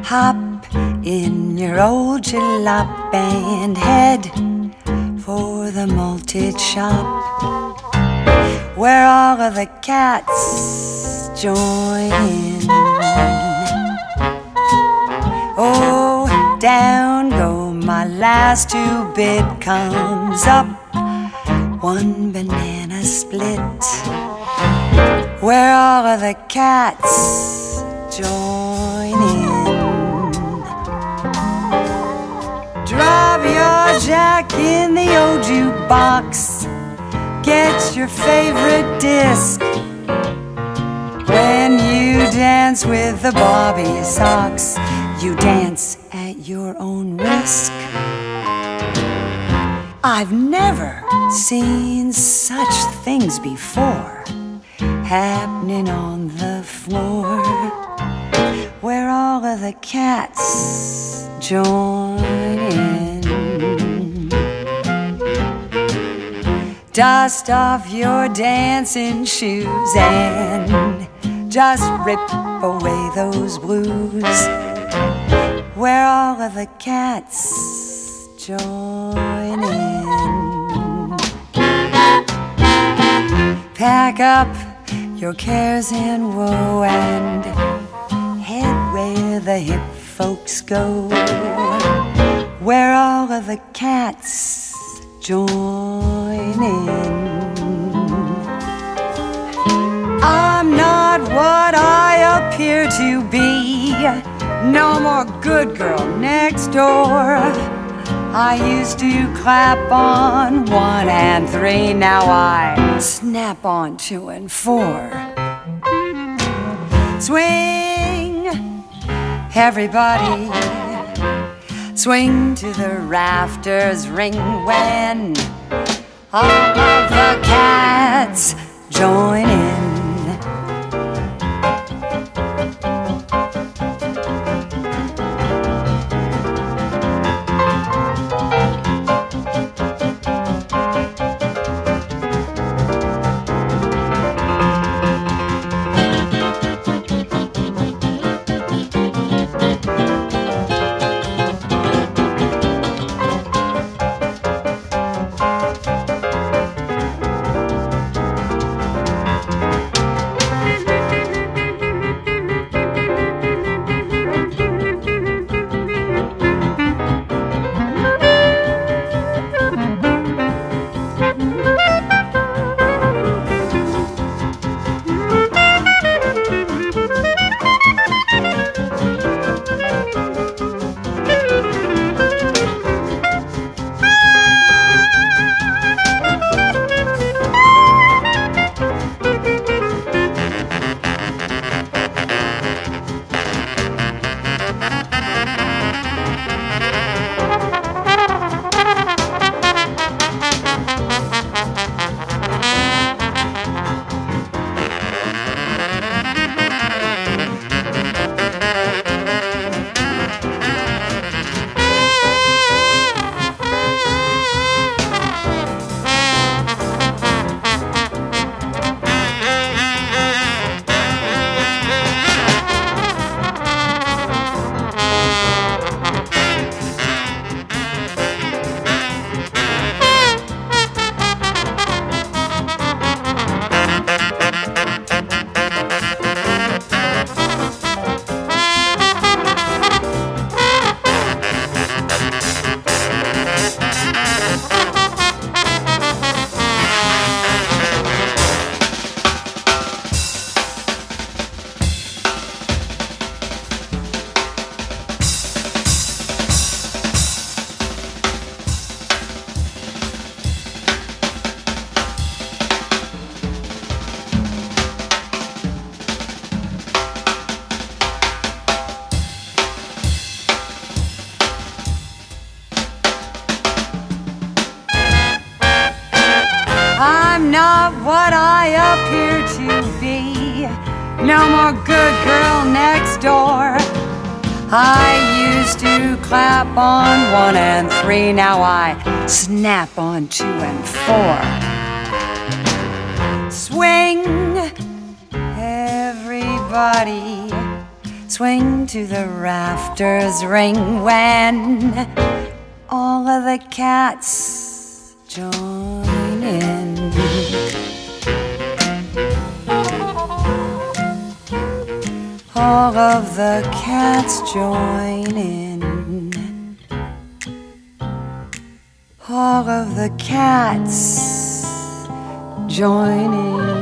Hop in your old jalop and head for the malted shop, where all of the cats join in. Oh, down go my last 2 bid, comes up 1 banana split, where all of the cats join in. Drop your jack in the old jukebox, get your favorite disc. When you dance with the Bobby Sox, you dance at your own risk. I've never seen such things before, happening on the floor, where all of the cats join in. Dust off your dancing shoes and just rip away those blues, where all of the cats join in. Pack up your cares and woe and head where the hip folks go, where all of the cats join in. I'm not what I appear to be, no more good girl next door. I used to clap on 1 and 3, now I snap on 2 and 4. Swing, everybody, swing to the rafters, ring when all of the cats join in. I'm not what I appear to be, no more good girl next door. I used to clap on 1 and 3, now I snap on 2 and 4. Swing, everybody, swing to the rafters ring when all of the cats join in. All of the cats join in. All of the cats join in.